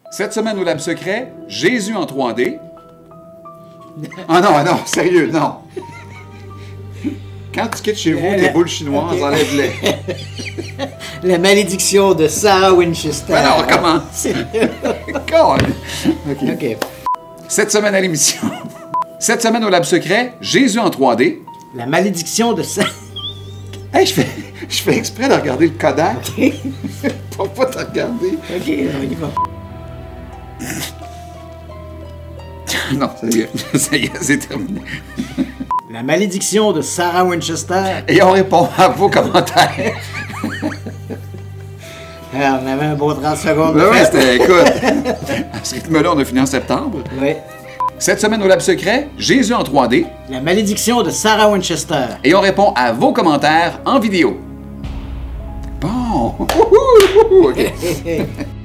Cette semaine au Lab Secret, Jésus en 3D. Ah non, non, sérieux, non. Quand tu quittes chez vous, tes boules chinoises, enlève-les. La malédiction de Sarah Winchester. Ben non, on recommence. OK. Cette semaine à l'émission. Cette semaine au Lab Secret, Jésus en 3D. La malédiction de Sarah... Hey, je fais exprès de regarder le Kodak. Pour pas te regarder. OK, on y va. Non, ça y est, c'est terminé. La malédiction de Sarah Winchester. Et on répond à vos commentaires. Alors, on avait un beau 30 secondes. Ben ouais, c'était, écoute, à ce rythme-là, on a fini en septembre. Oui. Cette semaine au Lab Secret, Jésus en 3D. La malédiction de Sarah Winchester. Et on répond à vos commentaires en vidéo. Bon. OK.